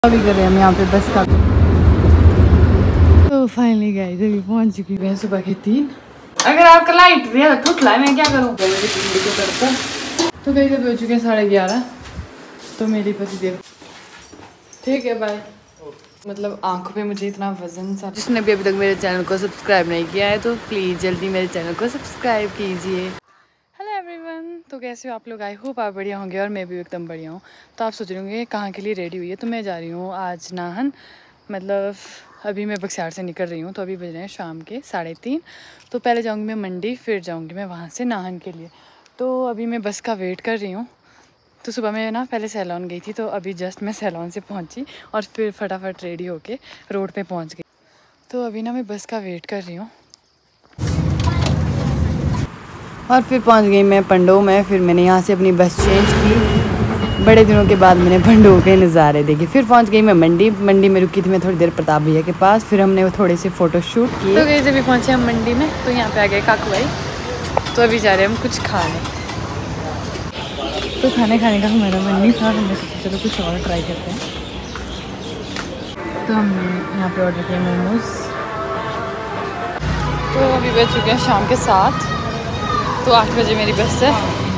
अभी कर रहे हैं हम यहाँ पे बस का। तो फाइनली गाइस अभी पहुँच चुकी है सुबह के 3। अगर आपका लाइट दिया तो ठुक लाए, मैं क्या करूँ। तो गाइस अभी हो चुके हैं 11:30। तो मेरी पति देव ठीक है बाय। मतलब आंखों पे मुझे इतना वजन सा। जिसने भी अभी तक मेरे चैनल को सब्सक्राइब नहीं किया है तो प्लीज़ जल्दी मेरे चैनल को सब्सक्राइब कीजिए। हेलो एवरीवन, तो कैसे हो आप लोग? आई होप आप बढ़िया होंगे और मैं भी एकदम बढ़िया हूँ। तो आप सोच रहे होंगे कहाँ के लिए रेडी हुई है, तो मैं जा रही हूँ आज नाहन। मतलब अभी मैं बक्सार से निकल रही हूँ, तो अभी बज रहे हैं शाम के 3:30। तो पहले जाऊँगी मैं मंडी, फिर जाऊँगी मैं वहाँ से नाहन के लिए। तो अभी मैं बस का वेट कर रही हूँ। तो सुबह मैं ना पहले सैलॉन गई थी, तो अभी जस्ट मैं सैलॉन से पहुँची और फिर फटाफट रेडी होके रोड पे पहुँच गई। तो अभी ना मैं बस का वेट कर रही हूँ और फिर पहुँच गई मैं पंडो में। फिर मैंने यहाँ से अपनी बस चेंज की। बड़े दिनों के बाद मैंने पंडो के नज़ारे देखे। फिर पहुँच गई मैं मंडी में रुकी थी मैं थोड़ी देर प्रताप भैया के पास। फिर हमने वो थोड़े से फ़ोटो शूट किए। तो गई अभी पहुँचे हम मंडी में, तो यहाँ पे आ गए काकू भाई। तो अभी जा रहे हैं हम कुछ खाने। तो खाने का हमारा मन नहीं था, हमने सोचा चलो कुछ और ट्राई करते हैं। तो हमने यहाँ पे ऑर्डर किया मोमोज। तो अभी बज चुके हैं शाम के 7। तो 8 बजे मेरी बस है।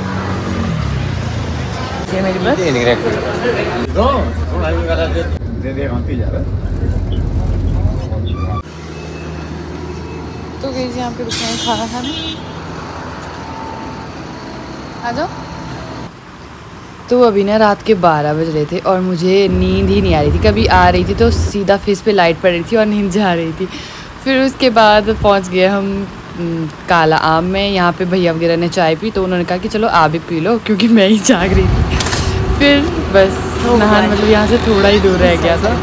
ये मेरी बस। तो गई यहाँ पे रुके हैं खाना खाने। आ जाओ। तो अभी ना रात के 12 बज रहे थे और मुझे नींद ही नहीं आ रही थी। कभी आ रही थी तो सीधा फेस पे लाइट पड़ रही थी और नींद जा रही थी। फिर उसके बाद पहुंच गए हम काला आम में। यहाँ पे भैया वगैरह ने चाय पी, तो उन्होंने कहा कि चलो आप भी पी लो, क्योंकि मैं ही जाग रही थी। फिर बस नाहन मतलब यहाँ से थोड़ा ही दूर रह गया था।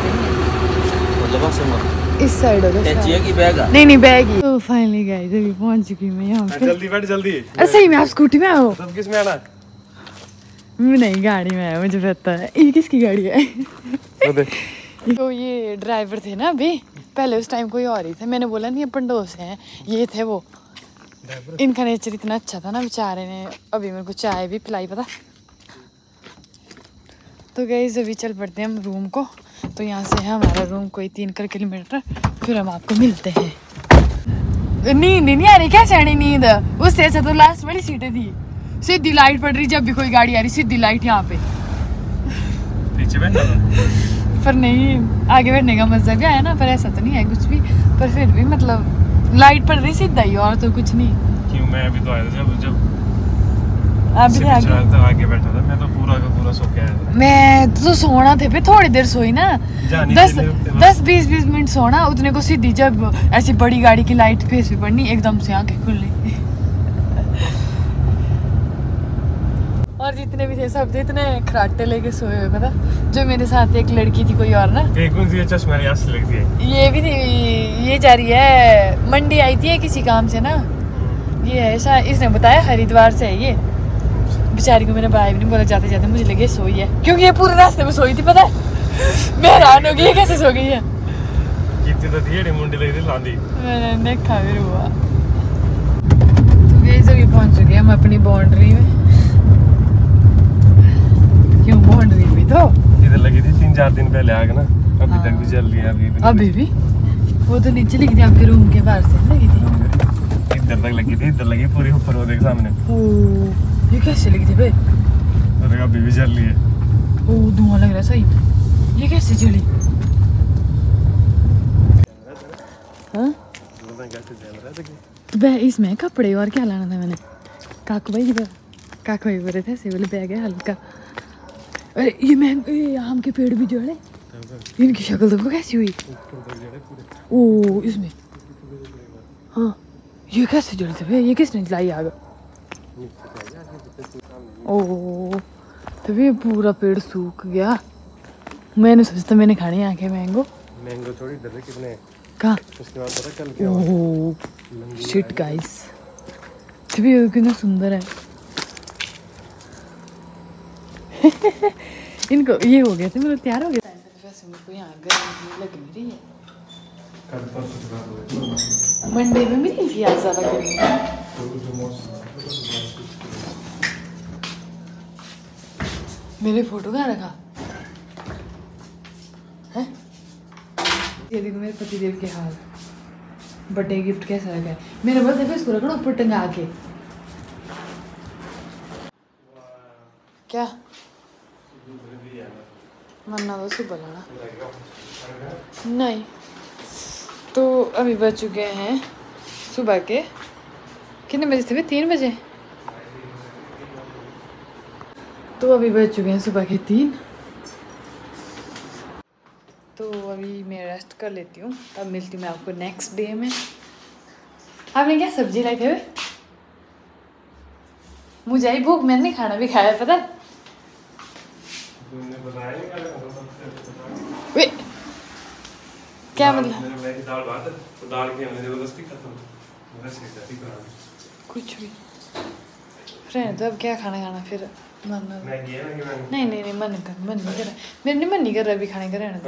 इस साइड हो गया। नहीं बैग ही। तो फाइनली गाइस अभी पहुंच चुकी मैं यहाँ पे। जल्दी बैठ जल्दी। सही में आप स्कूटी में आओ? सब किस में आना? नहीं गाड़ी में आया, मुझे पता है। ये किसकी गाड़ी है? तो ये ड्राइवर थे ना अभी, पहले उस टाइम कोई और ही थे। मैंने बोला नहीं ये पंडोस हैं, ये थे वो। इनका नेचर इतना अच्छा था ना, बेचारे ने अभी मेरे को चाय भी पिलाई पता। तो गाइस अभी चल पड़ते हैं हम रूम को। तो यहाँ से है हमारा रूम कोई 3 किलोमीटर। फिर हम आपको मिलते हैं। नींद नहीं आ रही क्या? चढ़ी नींद उससे अच्छा तो लास्ट वाली सीटें थी। सीधी लाइट पड़ रही, जब भी कोई गाड़ी आ रही सीधी लाइट यहाँ पे। पीछे बैठना पर नहीं, आगे बैठने का मजा भी आया ना, पर ऐसा तो नहीं है कुछ भी। पर फिर भी मतलब लाइट पड़ रही सीधा ही, और तो कुछ नहीं। क्यों? मैं अभी तो आया था जब आप भी आगे बैठा था। मैं तो पूरा का पूरा सो के आया था। मैं तो सोना थे पे थोड़ी देर सोई ना, 10-20 मिनट सोना। उतने को सीधी जब ऐसी बड़ी गाड़ी की लाइट फेस पे पड़नी, एकदम से आंखें खुलनी। और जितने भी थे सब थे इतने खराटे लेके सोए हुए पता। जो मेरे साथ एक लड़की थी कोई और ना, कौन सी चश्मा से लगती है? ये भी थी। ये जा रही है मंडी, आई थी किसी काम से ना। ये ऐसा इसने बताया हरिद्वार से है ये। बेचारी को मैंने बाय भी नहीं बोला, जाते जाते मुझे लगे सोई है, क्योंकि ये पूरे रास्ते में सोई थी पता है। मैं हैरान हो गई ये कैसे सो गई है। कितनी तो थी मुंडी लगी थी लांदी। मैंने देखा फिर हुआ। तो गाइस अभी पहुंच चुके हम अपनी बाउंड्री में। क्यों बाउंड्री भी तो इधर लगी थी 3-4 दिन पहले आग ना, अभी तक भी जल रही है। अभी भी वो तो नीचे लगी थी आपके रूम के बाहर से लगी थी। इधर तक लगी थी, इधर लगी पूरी ऊपर वो देख सामने। ओ ये कैसे लगी थी भाई? अरे अभी भी जल रही है। ओ धुआं लग रहा है सही। ये कैसे जली? हाँ तो इसमें कपड़े और क्या लाना था मैंने? काकू भाई बोल रहे थे ऐसे बोले बैग है हल्का। अरे ये आम के पेड़ भी जड़े, इनकी शक्ल देखो कैसी हुई। ओ इसमें हाँ ये कैसे जलते भाई? ये किसने जलाई आग? ओ तभी पूरा पेड़ सूख गया। मैंने सोचा मैंने खाने यहाँ के मैंगो थोड़ी डर कितने कहाँ। उसके बाद पता कल क्या ओह शिट गाइस, तभी कितना सुंदर है। इनको ये हो गया थे मतलब तैयार हो गया। वैसे मेरे को यहाँ गर्मी लग नहीं रही है। मंडे में भी नहीं थी आज ज़्यादा गर्मी। मेरे फोटो कहाँ रखा? है। ये देखो मेरे पतिदेव के हाल। बर्थडे गिफ्ट कैसा लगा है मेरा? बस देखो इसको रखना ऊपर टंगा के। क्या मन्ना तो सुबह लाना नहीं। तो अभी बज चुके हैं सुबह के कितने बजे थे? 3 बजे। तो अभी बज चुके हैं सुबह के 3। तो अभी मैं रेस्ट कर लेती हूँ। अब मिलती हूँ मैं आपको नेक्स्ट डे में। आपने क्या सब्जी लाई थे? मुझे आई भूख, मैंने नहीं खाना भी खाया पता है। क्या मतलब? कुछ भी फ्रेंड। तो अब क्या खाना फिर? मन नहीं मन नहीं कर रहा। मेरे नहीं मन नहीं कर रहा अभी खाने का। रहने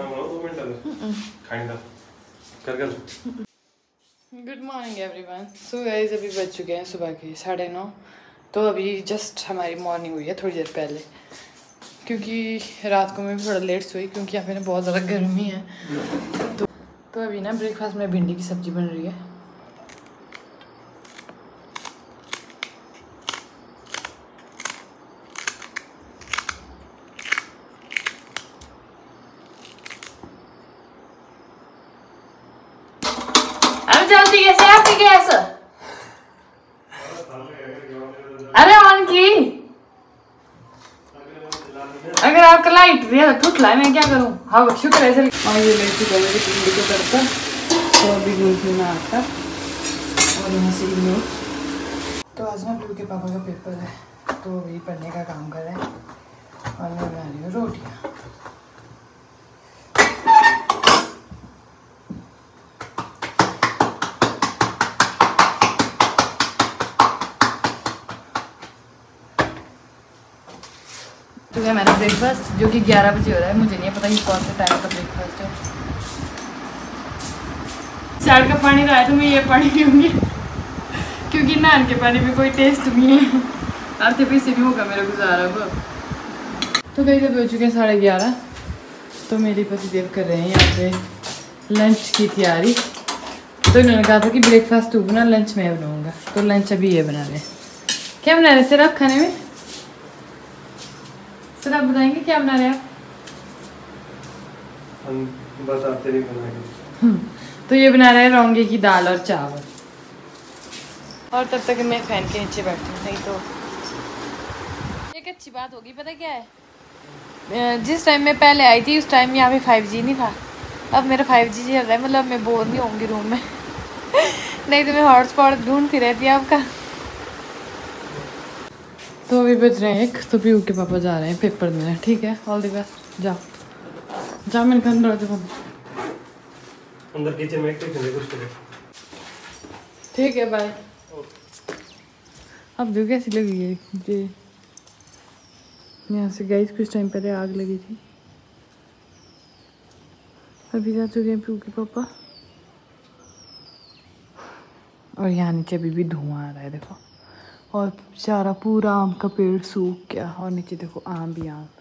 दो। Good morning everyone. So guys अभी बज चुके हैं सुबह के 9:30। तो अभी जस्ट हमारी मॉर्निंग हुई है थोड़ी देर पहले, क्योंकि रात को मैं भी थोड़ा लेट सोई क्योंकि यहाँ पे ना बहुत ज़्यादा गर्मी है। तो अभी ना ब्रेकफास्ट में भिंडी की सब्ज़ी बन रही है। जल्दी कैसे आपकी गैस? अरे ऑन की। अगर आपका लाइट फुटला है मैं क्या करूँ? हाँ शुक्र है। और ये ले चुका है मेरी भिंडी को तड़का। तो अभी गूंथी में आटा और यहाँ से नोट। तो आज ना पीयू के पापा का पेपर है तो अभी पढ़ने का काम कर रहे हैं और मैं बना रही हूँ रोटियाँ। तो है मेरा ब्रेकफास्ट जो कि 11 बजे हो रहा है। मुझे नहीं पता कि कौन सा टाइम का ब्रेकफास्ट है। साइड का पानी रहा है तो मैं ये पानी पीऊँगी क्योंकि नान के पानी में कोई टेस्ट नहीं है। अब तो भी नहीं होगा मेरा गुजारा अब। तो कहीं जब हो चुके हैं 11:30। तो मेरे पतिदेव कर रहे हैं यहाँ पे लंच की तैयारी। तो इन्होंने कहा था कि ब्रेकफास्ट तू बना, लंच मैं बनाऊँगा। तो लंच अभी ये बना रहे। क्या बना रहे सर आप खाने में? सर आप बताएंगे क्या बना रहे हैं आप? हम बताते नहीं बनाएंगे। तो ये बना रहे हैं रौंगे की दाल और चावल। और तब तक मैं फैन के नीचे बैठी हूँ। नहीं तो एक अच्छी बात होगी पता क्या है? जिस टाइम मैं पहले आई थी उस टाइम यहाँ पे 5G नहीं था। अब मेरा 5G चल रहा है, मतलब मैं बोर नहीं होंगी रूम में। नहीं तो मैं हॉटस्पॉट ढूंढती रहती है आपका। तो अभी बज रहे हैं 1। तो पीयू के पापा जा रहे हैं पेपर देने। ठीक है, ऑल द बेस्ट। जाओ जाओ मैंने कहा अंदर किचन में कुछ ठीक है बाय। अब जो कैसी लगी है मुझे यहाँ से गाइस कुछ टाइम पहले आग लगी थी। अभी जा चुके हैं पीयू के पापा और यहाँ नीचे अभी भी धुआं आ रहा है देखो। और सारा पूरा आम का पेड़ सूख गया और नीचे देखो आम भी आम।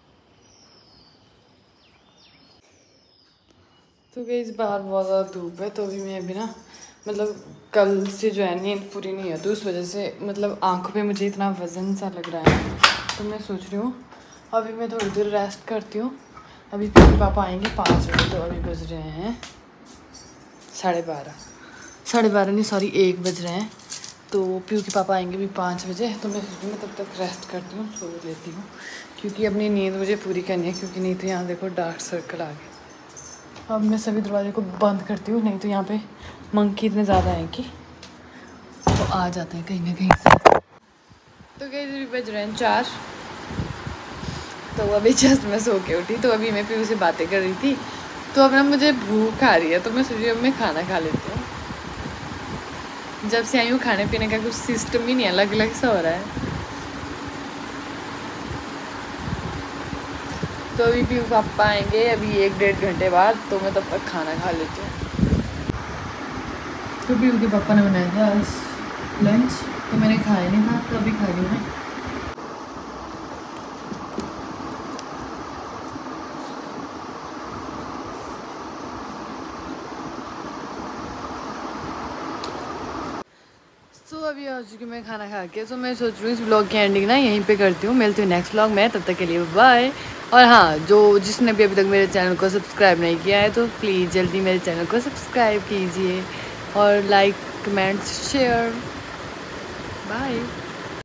तो गई इस बार बहुत ज़्यादा धूप है। तो अभी मैं अभी ना मतलब कल से जो है नींद पूरी नहीं है तो उस वजह से मतलब आंखों पे मुझे इतना वज़न सा लग रहा है। तो मैं सोच रही हूँ अभी मैं थोड़ी देर रेस्ट करती हूँ। अभी फिर पापा आएंगे 5 बजे। तो अभी बज रहे हैं 12:30 नहीं सॉरी 1 बज रहे हैं। तो पीयू के पापा आएंगे भी 5 बजे। तो मैं सोचती हूँ तब तक रेस्ट करती हूँ, सो लेती हूँ क्योंकि अपनी नींद मुझे पूरी करनी है। क्योंकि नहीं तो यहाँ देखो डार्क सर्कल आ गए। अब मैं सभी दरवाजे को बंद करती हूँ, नहीं तो यहाँ पे मंकी इतने ज़्यादा हैं कि तो आ जाते हैं कहीं ना कहीं से। तो कहीं भी बज रहे हैं 4। तो अभी जस्ट मैं सो के उठी। तो अभी मैं पीयू से बातें कर रही थी। तो अब ना मुझे भूख आ रही है तो मैं सोची अब मैं खाना खा लेती हूँ। जब से आई हूँ खाने पीने का कुछ सिस्टम ही नहीं, अलग अलग सा हो रहा है। तो अभी पीयू पापा आएंगे अभी 1-1.5 घंटे बाद। तो मैं तब तक खाना खा लेती हूँ। तो पीयू के पापा ने बनाया था आज लंच तो मैंने खाया नहीं था तो अभी खा रही हूँ मैं। सो अभी आ चुकी मैं खाना खा के। सो मैं सोच रही हूँ इस ब्लॉग की एंडिंग ना यहीं पे करती हूँ। मिलती हूँ नेक्स्ट ब्लॉग में, तब तक के लिए बाय। और हाँ, जिसने भी अभी तक मेरे चैनल को सब्सक्राइब नहीं किया है तो प्लीज़ जल्दी मेरे चैनल को सब्सक्राइब कीजिए और लाइक कमेंट्स शेयर। बाय।